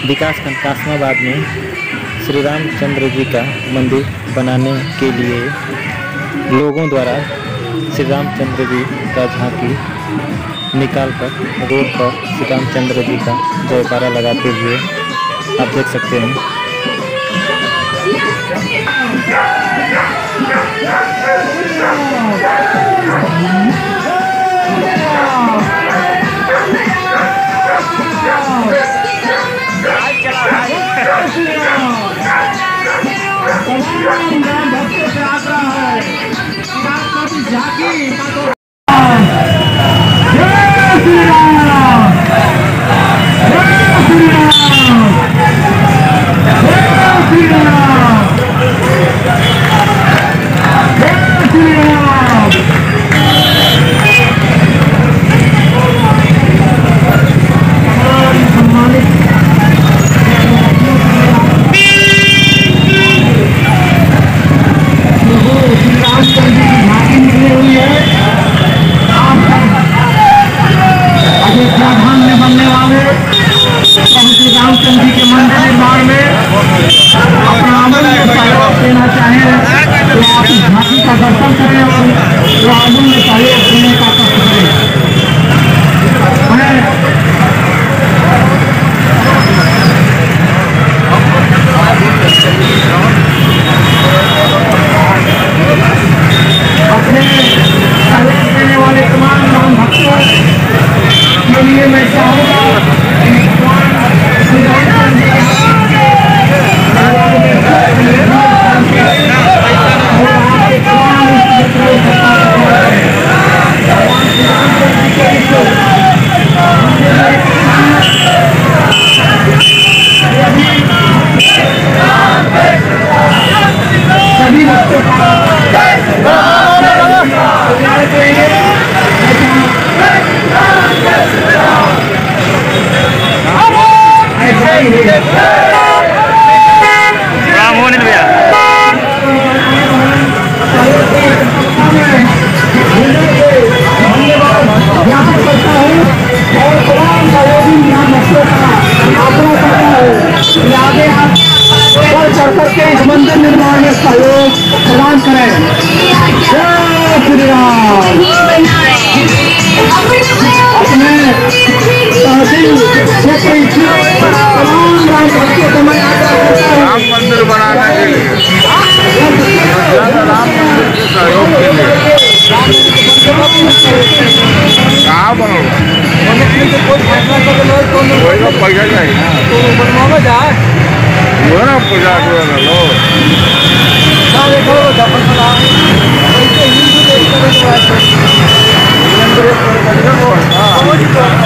विकासखंड कासमाबाद में श्री रामचंद्र जी का मंदिर बनाने के लिए लोगों द्वारा श्री रामचंद्र जी का झांकी निकालकर रोड पर श्री रामचंद्र जी का जयकारा लगाते हुए आप देख सकते हैं। रामचंद्र जी के मंदिर निर्माण में अपना अमूल्य सहयोग देना चाहें तो आप इस झांकी का दर्शन करें और अमूल्य सहयोग देने का कष्ट करें। अपने सहयोग देने वाले तमाम राम भक्तों के लिए मैं चाहूँगा सभी भक्तों राम होने भैया और तमाम सहयोगी यहाँ बच्चों का आग्रह करता है आगे आप बढ़ चढ़ करके इस मंदिर निर्माण में सहयोग प्रदान करें। जय श्री राम। अपने तहसील क्षेत्र तमाम राम भक्तों को मैं आग्रह करता हूँ राम मंदिर बनाने के लिए राम मंदिर के सहयोग के लिए कहाँ बनोगे वही तो पैसा चाहिए वो ना 50 लो देखो